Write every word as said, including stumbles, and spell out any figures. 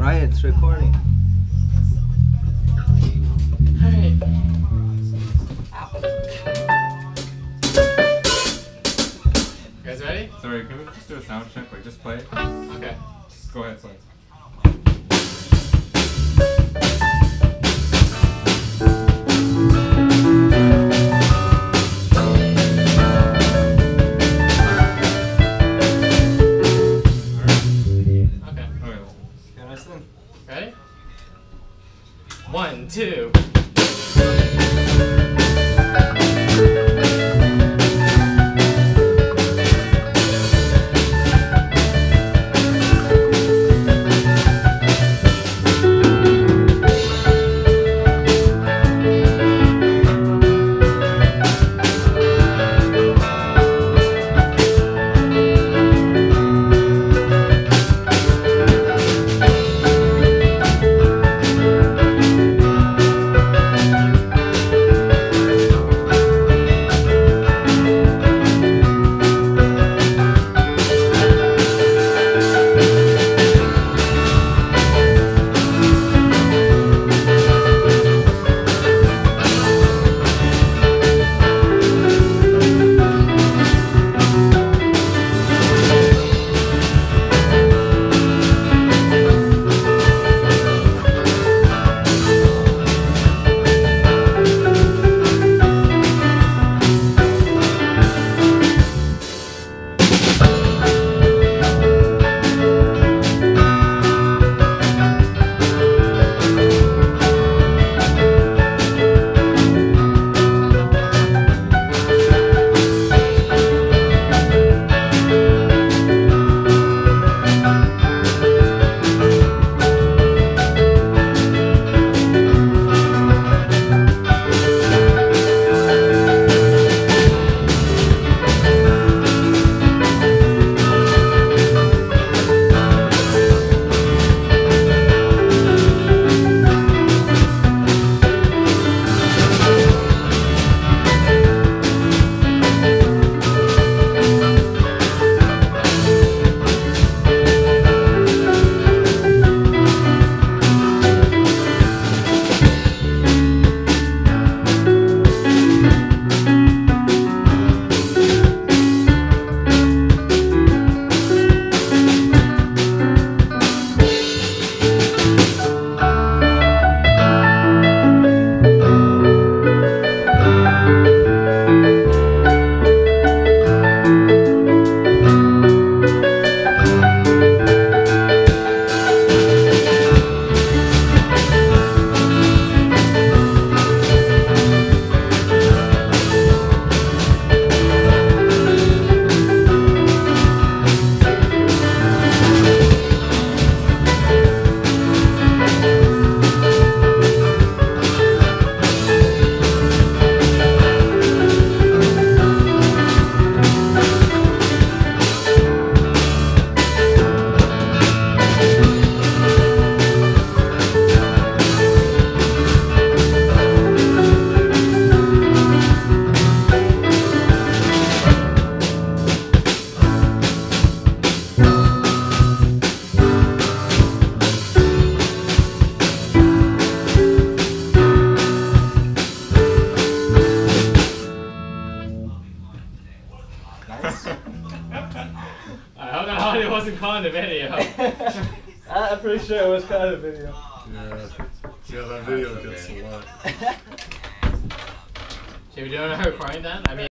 Right, it's recording. Alright. You guys ready? Sorry, can we just do a sound check? Like, just play? Okay. Just go ahead, play. Ready? One, two. I hope that audio wasn't caught in the video. I'm pretty sure it was caught in the video. Yeah, yeah, that video gets a lot. Should we do another recording then? I mean.